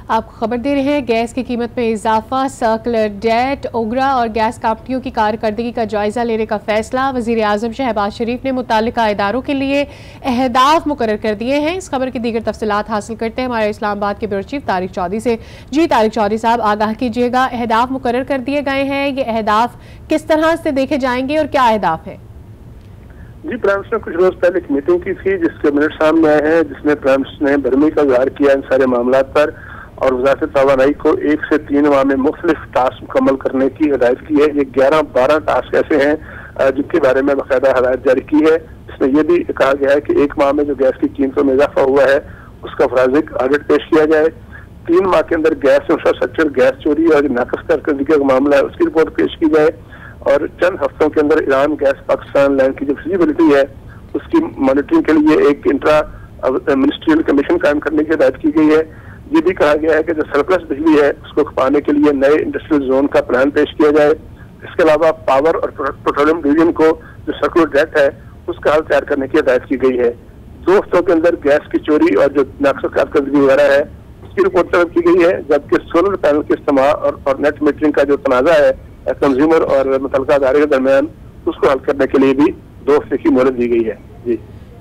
आपको खबर दे रहे हैं, गैस की कीमत में इजाफा, सर्कुलर डेट, ओगरा और गैस कंपनियों की कारकर्दगी का जायजा लेने का फैसला। वजीर आजम शहबाज शरीफ ने मुताल्लिका इदारों के लिए अहदाफ मुकर्रर कर दिए हैं। इस खबर की दीगर तफसीलात हासिल करते हैं हमारे इस्लामाबाद के ब्यूरो चीफ तारिक चौधरी से। जी तारिक चौधरी साहब, आगाह कीजिएगा, अहदाफ मुकर्रर कर दिए गए हैं, ये अहदाफ किस तरह से देखे जाएंगे और क्या अहदाफ है? जी, प्राइम मिनिस्टर ने कुछ रोज पहले एक मीटिंग की थी जिसके मिनट सामने आए हैं, जिसमें प्राइम मिनिस्टर ने बरहमी का इजहार किया इन सारे मामला पर और वज़ारत तवानाई को 1 से 3 माह में मुख्तलिफ टास्क मुकम्मल करने की हिदायत की है। ये 11-12 टास्क ऐसे हैं जिनके बारे में बाकायदा हिदायत जारी की है। इसमें यह भी कहा गया है कि 1 माह में जो गैस की कीमतों में इजाफा हुआ है उसका फराजिक ऑडिट पेश किया जाए। 3 माह के अंदर गैस इंफ्रास्ट्रक्चर, गैस चोरी और नाकस कारकर्दगी का मामला है उसकी रिपोर्ट पेश की जाए और चंद हफ्तों के अंदर ईरान गैस पाकिस्तान लाइन की जो फिजिबिलिटी है उसकी मॉनिटरिंग के लिए एक इंट्रा मिनिस्ट्रियल कमीशन कायम करने की हिदायत की गई है। ये भी कहा गया है कि जो सरप्लस बिजली है उसको खपाने के लिए नए इंडस्ट्रियल जोन का प्लान पेश किया जाए। इसके अलावा पावर और पेट्रोलियम डिवीजन को जो सर्कुलर डेट है उसका हल तैयार करने की हिदायत की गई है। 2 हफ्तों के अंदर गैस की चोरी और जो नाकस कारकर्दगी वगैरह है उसकी रिपोर्ट तलब की गई है, जबकि सोलर पैनल के इस्तेमाल और नेट मीटरिंग का जो तनाजा है कंज्यूमर और मुतल्लिका अदारे के दरमियान उसको हल करने के लिए भी 2 हफ्ते की मोहलत दी गई है। जी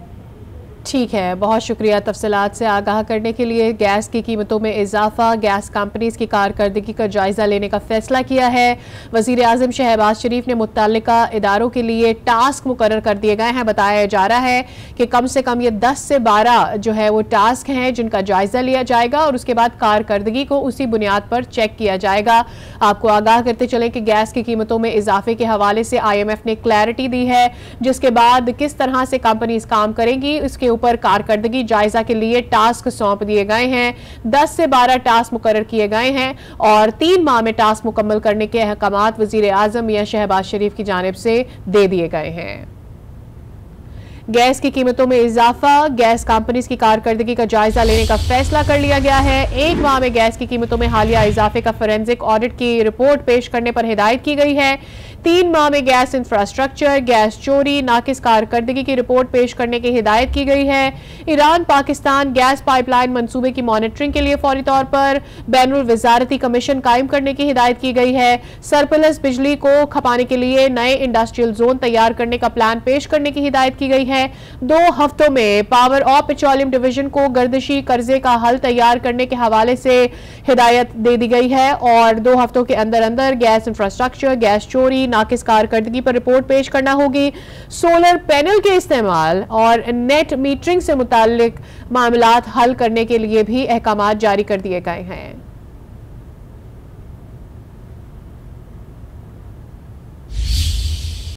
ठीक है, बहुत शुक्रिया तफसीलात से आगाह करने के लिए। गैस की कीमतों में इजाफा, गैस कंपनीज की कारकर्दगी का जायजा लेने का फैसला किया है। वजीर आजम शहबाज शरीफ ने मुत्तल्लिका इदारों के लिए टास्क मुकर्रर कर दिए गए हैं। बताया जा रहा है कि कम से कम ये 10 से 12 जो है वो टास्क हैं जिनका जायजा लिया जाएगा और उसके बाद कारकर्दगी को उसी बुनियाद पर चेक किया जाएगा। आपको आगाह करते चले कि गैस की कीमतों में इजाफे के हवाले से IMF ने क्लैरिटी दी है, जिसके बाद किस तरह से कंपनीज काम करेंगी उसके ऊपर कारकर्दगी जायजा के लिए टास्क सौंप दिए गए हैं। 10 से 12 टास्क मुकर्रर किए गए हैं और 3 माह में टास्क मुकम्मल करने के अहकामात वजीर आजम मियां शहबाज शरीफ की जानिब से दे दिए गए हैं। गैस की कीमतों में इजाफा, गैस कंपनीज की कारकर्दगी का जायजा लेने का फैसला कर लिया गया है। 1 माह में गैस की कीमतों में हालिया इजाफे का फोरेंसिक ऑडिट की रिपोर्ट पेश करने पर हिदायत की गई है। 3 माह में गैस इंफ्रास्ट्रक्चर, गैस चोरी, नाकिस कारकर्दगी की रिपोर्ट पेश करने की हिदायत की गई है। ईरान पाकिस्तान गैस पाइपलाइन मंसूबे की मॉनिटरिंग के लिए फौरी तौर पर बैनुल वजारती कमीशन कायम करने की हिदायत की गई है। सरप्लस बिजली को खपाने के लिए नए इंडस्ट्रियल जोन तैयार करने का प्लान पेश करने की हिदायत की गई है। 2 हफ्तों में पावर और पेट्रोलियम डिवीजन को गर्दिशी कर्जे का हल तैयार करने के हवाले से हिदायत दे दी गई है और 2 हफ्तों के अंदर अंदर गैस इंफ्रास्ट्रक्चर, गैस चोरी, नाकिस कारकर्दगी पर रिपोर्ट पेश करना होगी। सोलर पैनल के इस्तेमाल और नेट मीटरिंग से मुताल्लिक मामलात हल करने के लिए भी अहकामात जारी कर दिए गए हैं।